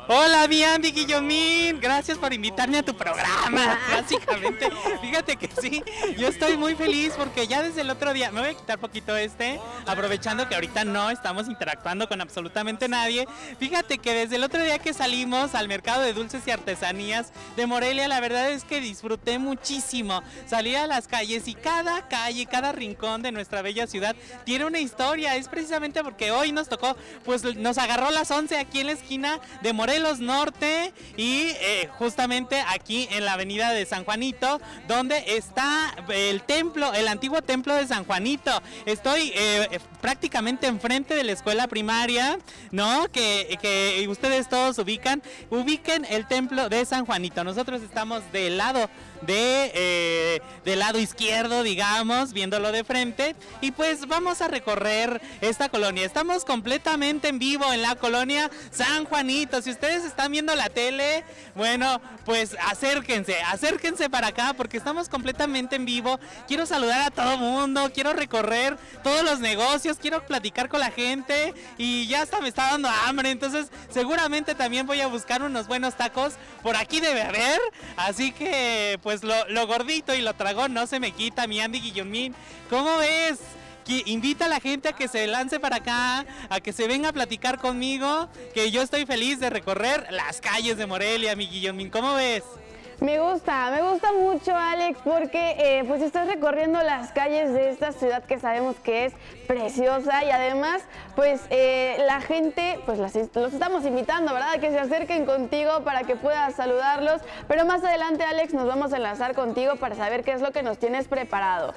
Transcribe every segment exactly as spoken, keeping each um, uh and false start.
Hola, mi Andy Guillomín, gracias por invitarme a tu programa. Básicamente, fíjate que sí, yo estoy muy feliz porque ya desde el otro día, me voy a quitar poquito este, aprovechando que ahorita no estamos interactuando con absolutamente nadie. Fíjate que desde el otro día que salimos al mercado de dulces y artesanías de Morelia, la verdad es que disfruté muchísimo salir a las calles y cada calle, cada rincón de nuestra bella ciudad tiene una historia. Es precisamente porque hoy nos tocó, pues nos agarró las once aquí en la esquina de Morelos Norte y eh, justamente aquí en la avenida de San Juanito, donde está el templo, el antiguo templo de San Juanito. Estoy eh, prácticamente enfrente de la escuela primaria, ¿no? Que, que ustedes todos ubican, ubiquen el templo de San Juanito. Nosotros estamos del lado de eh, del lado izquierdo, digamos, viéndolo de frente, y pues vamos a recorrer esta colonia. Estamos completamente en vivo en la colonia San Juanito. Si ustedes están viendo la tele, bueno, pues acérquense, acérquense para acá porque estamos completamente en vivo. Quiero saludar a todo mundo, quiero recorrer todos los negocios, quiero platicar con la gente y ya hasta me está dando hambre, entonces seguramente también voy a buscar unos buenos tacos, por aquí debe haber, así que pues lo, lo gordito y lo tragón no se me quita, mi Andy Guillomín. ¿Cómo ves? Que invita a la gente a que se lance para acá, a que se venga a platicar conmigo, que yo estoy feliz de recorrer las calles de Morelia, mi Guillomín. ¿Cómo ves? Me gusta, me gusta mucho, Alex, porque eh, pues estás recorriendo las calles de esta ciudad que sabemos que es preciosa y además pues eh, la gente, pues las, los estamos invitando, ¿verdad? A que se acerquen contigo para que puedas saludarlos, pero más adelante, Alex, nos vamos a enlazar contigo para saber qué es lo que nos tienes preparado.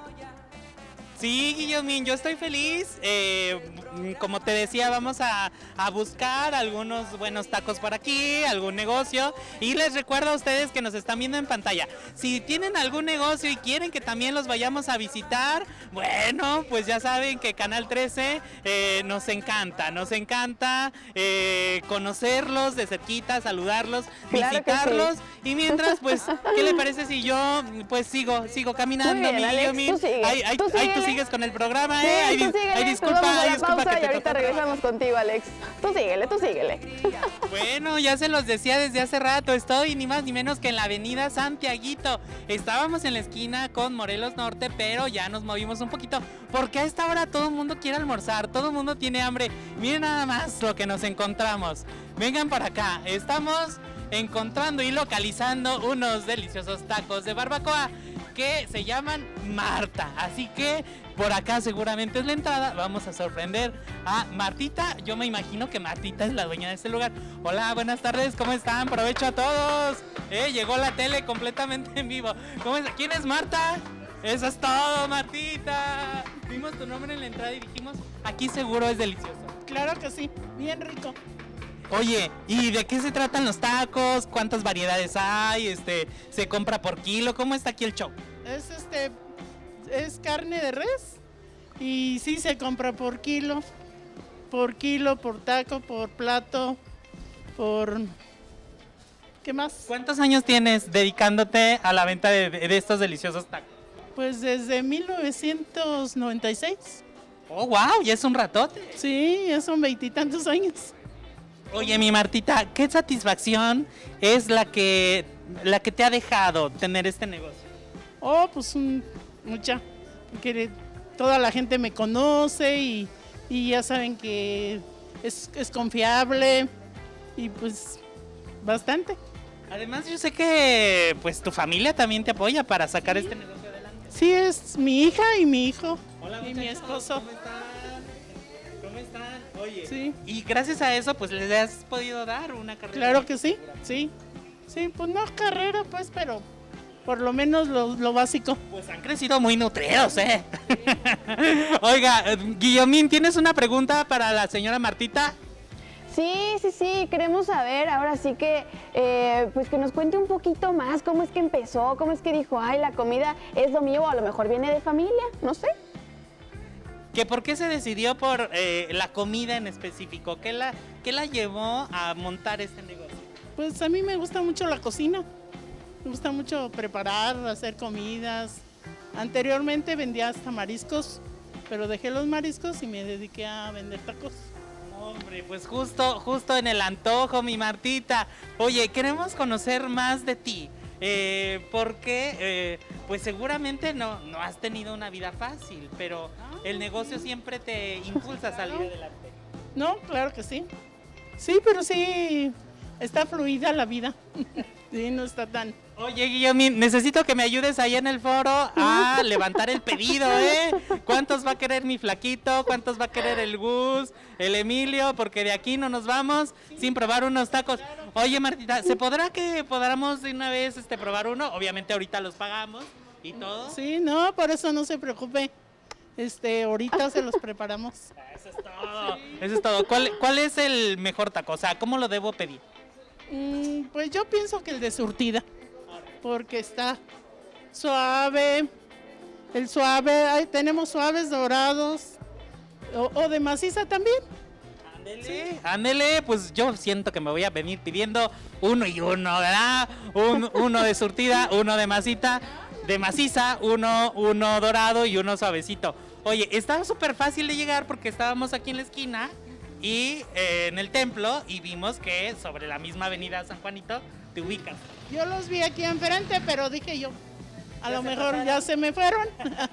Sí, Guillomín, yo estoy feliz. Eh, como te decía, vamos a, a buscar algunos buenos tacos por aquí, algún negocio. Y les recuerdo a ustedes que nos están viendo en pantalla, si tienen algún negocio y quieren que también los vayamos a visitar, bueno, pues ya saben que Canal trece eh, nos encanta, nos encanta eh, conocerlos de cerquita, saludarlos, claro, visitarlos. Sí. Y mientras, pues, ¿qué le parece si yo pues sigo, sigo caminando, bien, mi Alex, Guillomín? tú sigue, ay, ay, tú ay, tú sigues con el programa, sí, ¿eh? Ay, tú síguele, ay, disculpa, vamos a ay, la disculpa pausa que te y ahorita regresamos contigo, Alex. Tú síguele, tú síguele. Bueno, ya se los decía desde hace rato, estoy ni más ni menos que en la avenida Santiaguito. Estábamos en la esquina con Morelos Norte, pero ya nos movimos un poquito, porque a esta hora todo el mundo quiere almorzar, todo el mundo tiene hambre. Miren nada más lo que nos encontramos. Vengan para acá, estamos encontrando y localizando unos deliciosos tacos de barbacoa que se llaman Marta, así que por acá seguramente es la entrada. Vamos a sorprender a Martita. Yo me imagino que Martita es la dueña de este lugar. Hola, buenas tardes, ¿cómo están? Provecho a todos. Eh, llegó la tele completamente en vivo. ¿Cómo es? ¿Quién es Marta? Eso es todo, Martita. Vimos tu nombre en la entrada y dijimos, aquí seguro es delicioso. Claro que sí, bien rico. Oye, ¿y de qué se tratan los tacos? ¿Cuántas variedades hay? Este, ¿se compra por kilo? ¿Cómo está aquí el show? Es este es carne de res y sí se compra por kilo, por kilo, por taco, por plato, por ¿qué más? ¿Cuántos años tienes dedicándote a la venta de, de estos deliciosos tacos? Pues desde mil novecientos noventa y seis. Oh, wow, ya es un ratote. Sí, ya son veintitantos años. Oye, mi Martita, ¿qué satisfacción es la que, la que te ha dejado tener este negocio? Oh, pues un, mucha, porque toda la gente me conoce y, y ya saben que es, es confiable y pues bastante. Además yo sé que pues tu familia también te apoya para sacar sí. este negocio adelante. Sí, es mi hija y mi hijo. Hola, y mi esposo. ¿Cómo están? ¿Cómo están? Oye, sí. Y gracias a eso pues les has podido dar una carrera. Claro que sí, sí. Sí, pues no carrera pues, pero por lo menos lo, lo básico. Pues han crecido muy nutridos, ¿eh? Oiga, Guillomín, ¿tienes una pregunta para la señora Martita? Sí, sí, sí, queremos saber, ahora sí que, eh, pues que nos cuente un poquito más cómo es que empezó, cómo es que dijo, ay, la comida es lo mío, o a lo mejor viene de familia, no sé. ¿Que por qué se decidió por eh, la comida en específico? ¿Qué la, ¿Qué la llevó a montar este negocio? Pues a mí me gusta mucho la cocina, me gusta mucho preparar, hacer comidas. Anteriormente vendía hasta mariscos, pero dejé los mariscos y me dediqué a vender tacos. Hombre, pues justo, justo en el antojo, mi Martita. Oye, queremos conocer más de ti. Eh, porque, eh, pues seguramente no, no has tenido una vida fácil, pero el negocio siempre te impulsa a salir adelante. No, claro que sí. Sí, pero sí está fluida la vida. Sí, no está tan... Oye, Guillomín, necesito que me ayudes ahí en el foro a levantar el pedido, ¿eh? ¿Cuántos va a querer mi flaquito? ¿Cuántos va a querer el Gus, el Emilio? Porque de aquí no nos vamos sin probar unos tacos. Oye, Martita, ¿se podrá que podamos de una vez este, probar uno? Obviamente ahorita los pagamos y todo. Sí, no, por eso no se preocupe. Este, ahorita se los preparamos. Eso es todo. Eso es todo. ¿Cuál, cuál es el mejor taco? O sea, ¿cómo lo debo pedir? Mm, pues yo pienso que el de surtida, porque está suave, el suave, ahí tenemos suaves dorados, o, o de maciza también. Ándele, ándele, pues yo siento que me voy a venir pidiendo uno y uno, ¿verdad? Un, uno de surtida, uno de masita, de maciza, uno, uno dorado y uno suavecito. Oye, estaba súper fácil de llegar porque estábamos aquí en la esquina y eh, en el templo y vimos que sobre la misma avenida San Juanito te ubicas. Yo los vi aquí enfrente, pero dije yo, a ¿Ya lo se mejor pasaron? ya se me fueron.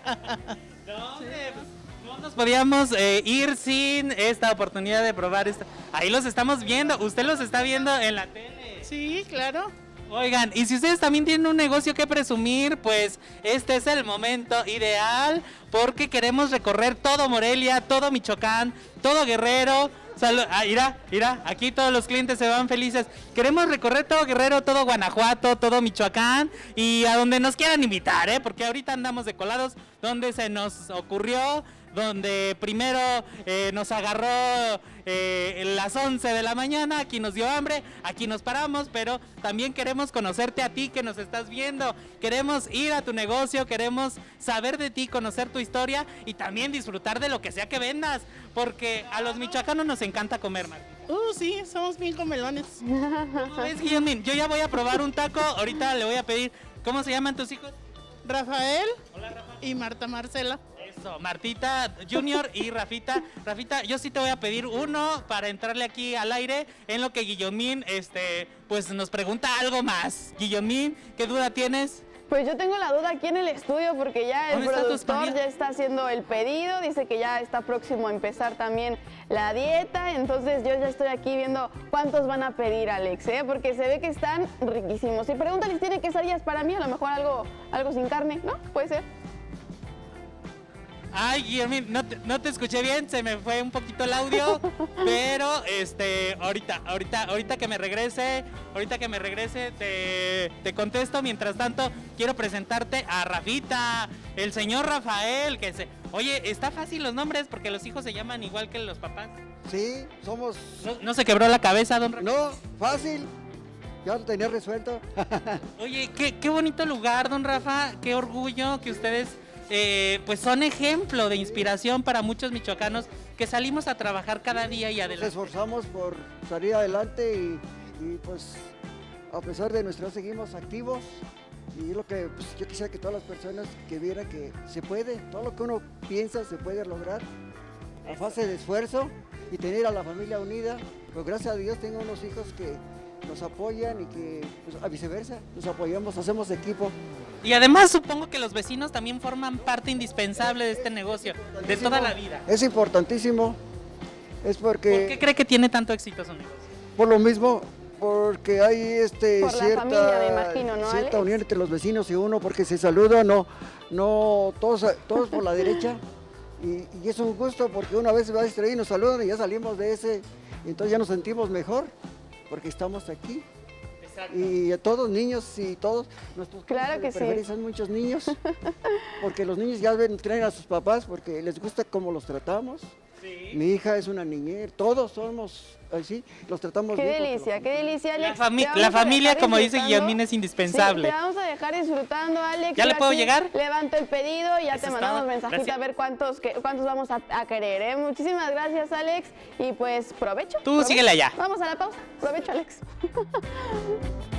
No, hombre, pues, no nos podíamos eh, ir sin esta oportunidad de probar esto. Ahí los estamos viendo, usted los está viendo en la tele. Sí, claro. Oigan, y si ustedes también tienen un negocio que presumir, pues este es el momento ideal porque queremos recorrer todo Morelia, todo Michoacán, todo Guerrero. Salu- ah, mira, mira, aquí todos los clientes se van felices. Queremos recorrer todo Guerrero, todo Guanajuato, todo Michoacán y a donde nos quieran invitar, ¿eh? Porque ahorita andamos de colados, donde se nos ocurrió, donde primero eh, nos agarró eh, las once de la mañana, aquí nos dio hambre, aquí nos paramos, pero también queremos conocerte a ti que nos estás viendo, queremos ir a tu negocio, queremos saber de ti, conocer tu historia y también disfrutar de lo que sea que vendas, porque a los michoacanos nos encanta comer, Martín. Uh, sí, somos bien comelones. ¿Cómo ves, Guillomín? Yo ya voy a probar un taco, ahorita le voy a pedir, ¿cómo se llaman tus hijos? Rafael Hola, Rafa. y Marta Marcela. Eso, Martita Junior y Rafita. Rafita, yo sí te voy a pedir uno para entrarle aquí al aire en lo que Guillomín, este, pues nos pregunta algo más. Guillomín, ¿qué duda tienes? Pues yo tengo la duda aquí en el estudio porque ya el ¿Dónde está tu productor español? ya está haciendo el pedido, dice que ya está próximo a empezar también la dieta, entonces yo ya estoy aquí viendo cuántos van a pedir, Alex, ¿eh? Porque se ve que están riquísimos. Y pregúntale si tiene quesadillas para mí, a lo mejor algo, algo sin carne, ¿no? Puede ser. Ay, Guillermín, no te, no te escuché bien, se me fue un poquito el audio, pero este, ahorita, ahorita, ahorita que me regrese, ahorita que me regrese te, te contesto. Mientras tanto, quiero presentarte a Rafita, el señor Rafael, que se, oye, está fácil los nombres porque los hijos se llaman igual que los papás. Sí, somos... ¿No, no se quebró la cabeza, don Rafa? No, fácil. Ya lo tenía resuelto. Oye, qué, qué bonito lugar, don Rafa, qué orgullo que ustedes eh, pues son ejemplo de inspiración para muchos michoacanos que salimos a trabajar cada día y Nos adelante. esforzamos por salir adelante y, y, pues a pesar de nuestra edad seguimos activos y es lo que pues, yo quisiera que todas las personas que vieran que se puede, todo lo que uno piensa se puede lograr a base de esfuerzo y tener a la familia unida. Pues gracias a Dios tengo unos hijos que nos apoyan y que pues, a viceversa, nos apoyamos, hacemos equipo. Y además supongo que los vecinos también forman parte indispensable de este negocio, de toda la vida. Es importantísimo, es porque... ¿Por qué cree que tiene tanto éxito su negocio? Por lo mismo, porque hay este, Por la cierta, familia, me imagino, ¿no, cierta Alex? unión entre los vecinos y uno, porque se saluda, no, no todos, todos por la derecha. Y, y es un gusto porque una vez se va a distraer y nos saludan y ya salimos de ese, y entonces ya nos sentimos mejor, porque estamos aquí. Exacto. Y a todos, niños y todos, nuestros Claro que sí. preferentes son muchos niños, porque los niños ya ven, traen a sus papás porque les gusta cómo los tratamos. Sí. Mi hija es una niñera, todos somos así, los tratamos Qué bien. porque delicia, los- qué delicia, Alex. La, fami- Te vamos la a familia, dejar como dice disfrutando. Guillermín, es indispensable. Sí, te vamos a dejar disfrutando, Alex. ¿Ya le Yo puedo aquí llegar? Levanto el pedido y ya Eso te es mandamos todo. mensajito Gracias. a ver cuántos, que- cuántos vamos a, a querer, ¿eh? Muchísimas gracias, Alex. Y pues, provecho. Tú provecho. síguele allá. Vamos a la pausa. Provecho, Alex.